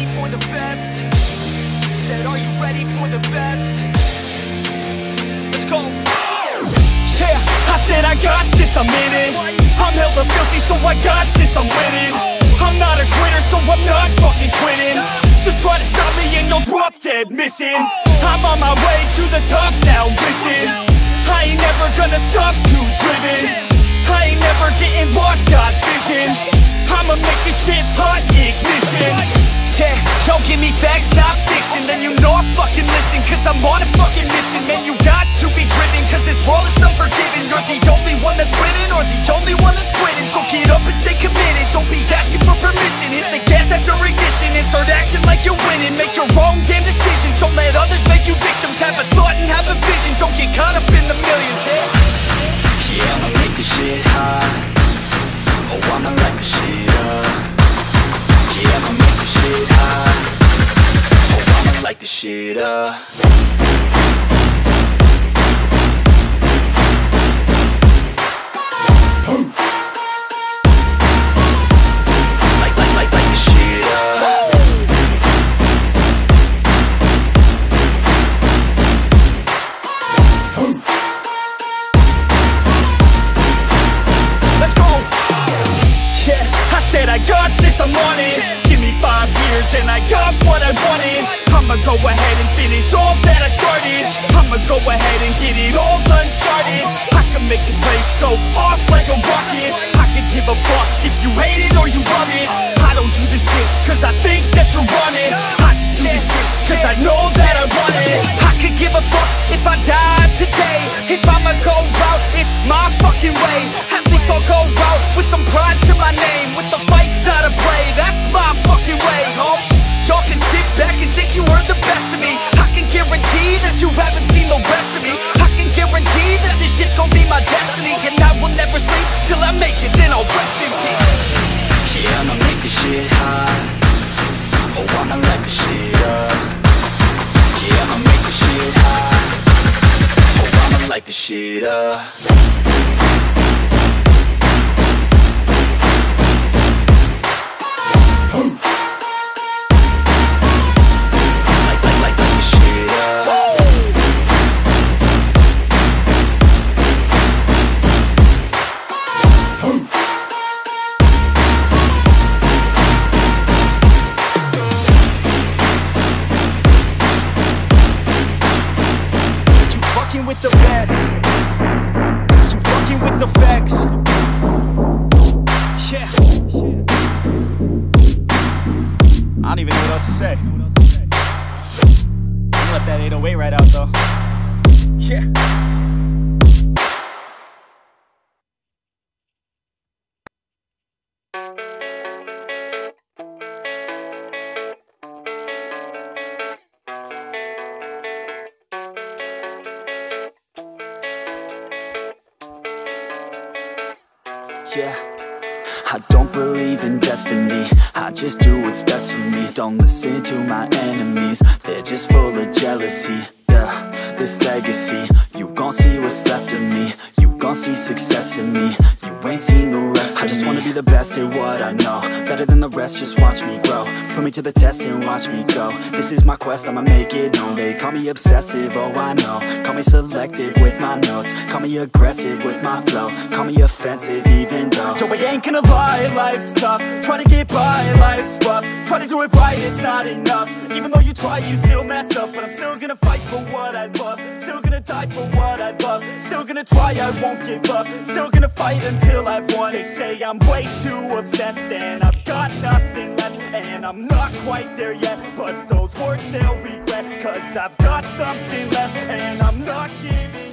ready for the best? Said, are you ready for the best? Let's go. Yeah, I said I got this, I'm in it. I'm hella filthy, so I got this, I'm winning. I'm not a quitter, so I'm not fucking quitting. Just try to stop me and you'll drop dead missing. I'm on my way to the top now, listen. I ain't never gonna stop, too driven. I ain't never getting lost, got vision. I'ma make this shit hot, ignition. Yeah, y'all give me facts, not fiction. Then you know I fucking listen, cause I'm on a fucking mission. Man, you got to be driven, cause this world is unforgiving. You're the only one that's winning, or the only one that's quitting. So get up and stay committed, don't be asking for permission. Hit the gas after ignition and start acting like you're winning. Make your own damn decisions, don't let others make you victims. Have a thought and have a vision, don't get caught up in the millions. Yeah, I'ma make this shit hot. Oh, I'ma light the shit up. Yeah, I'ma make this shit hot. Oh, I'ma light the shit up. Light the shit up. Let's go. Yeah, I said I got this, I'm on it. Give me 5 years and I got what I wanted. I'ma go ahead and finish all that I started. I'ma go ahead and get it all uncharted. I can make this place go off like a rocket. I could give a fuck if you hate it or you love it. I don't do this shit cause I think that you're on it. I just do this shit cause I know that I want it. I could give a fuck if I die today. If I'ma go out, it's my fucking way. At least I'll go out with some pride to my name. With the fight, not a play, that's my fucking way, home. Y'all can sit back and think you heard the best of me. I can guarantee that you haven't seen the rest of me. I can guarantee that this shit's gonna be my destiny. And I will never sleep till I make it, then I'll rest in peace. Yeah, I'ma make this shit hot. Oh, I'ma light the shit up. Yeah, I'ma make this shit hot. Oh, I'ma light the shit up. With the best, cause you fucking with the facts. Yeah. I don't even know what else to say. You let that 808 right out though. Yeah. Yeah, I don't believe in destiny. I just do what's best for me. Don't listen to my enemies, they're just full of jealousy. Yeah, this legacy, you gon' see what's left of me. You gon' see success in me. You ain't seen the rest of me. I just wanna be the best at what I know. Better than the rest, just watch me grow. Put me to the test and watch me go. This is my quest, I'ma make it known. They call me obsessive, oh I know. Call me selective with my notes. Call me aggressive with my flow. Call me offensive even though Yo, I ain't gonna lie, life's tough. Try to get by, life's rough. Try to do it right, it's not enough. Even though you try, you still mess up. But I'm still gonna fight for what I love. Still gonna die for what I love. Still gonna try, I won't give up. Still gonna fight until I've won. They say I'm way too obsessed and I've got nothing left. And I'm not quite there yet, but those words they'll regret. Cause I've got something left and I'm not giving